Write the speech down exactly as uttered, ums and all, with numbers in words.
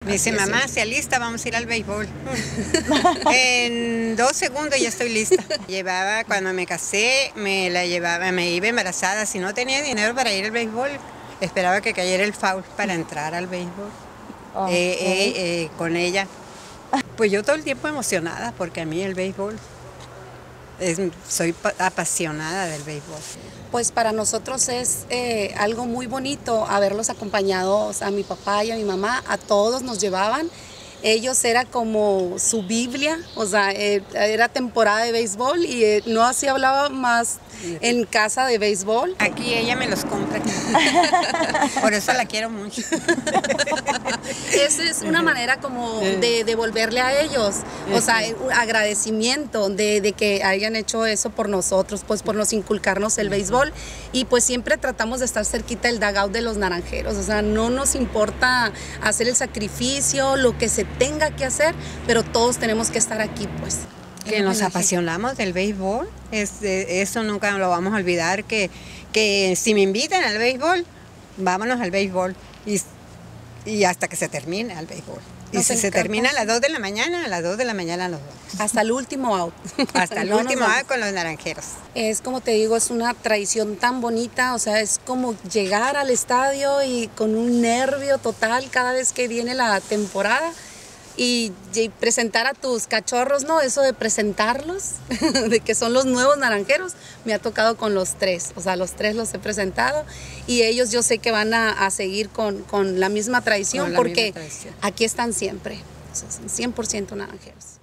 Me dice, mamá, sea lista, vamos a ir al béisbol. En dos segundos ya estoy lista. Llevaba, cuando me casé, me la llevaba, me iba embarazada. Si no tenía dinero para ir al béisbol, esperaba que cayera el foul para entrar al béisbol. Okay. Eh, eh, eh, con ella. Pues yo todo el tiempo emocionada, porque a mí el béisbol, es, soy apasionada del béisbol. Pues para nosotros es eh, algo muy bonito haberlos acompañado, a mi papá y a mi mamá, a todos nos llevaban. Ellos era como su Biblia, o sea, eh, era temporada de béisbol y eh, no así hablaba más en casa de béisbol. Aquí ella me los compra, por eso la quiero mucho. Esa es una manera como de devolverle a ellos, o sea, un agradecimiento de, de que hayan hecho eso por nosotros, pues por nos inculcarnos el béisbol, y pues siempre tratamos de estar cerquita del dugout de los naranjeros, o sea, no nos importa hacer el sacrificio, lo que se tenga que hacer, pero todos tenemos que estar aquí, pues. Que nos apasionamos del béisbol, es, eso nunca lo vamos a olvidar, que, que si me invitan al béisbol, vámonos al béisbol, y, y hasta que se termine el béisbol. Y nos si encanta. Se termina a las dos de la mañana, a las dos de la mañana nos vamos. Hasta el último out. Hasta el no último out con los naranjeros. Es como te digo, es una tradición tan bonita, o sea, es como llegar al estadio y con un nervio total cada vez que viene la temporada. Y, y presentar a tus cachorros, ¿no? Eso de presentarlos, de que son los nuevos naranjeros, me ha tocado con los tres, o sea, los tres los he presentado y ellos yo sé que van a, a seguir con, con la misma tradición, la porque misma tradición. Aquí están siempre, o sea, son cien por ciento naranjeros.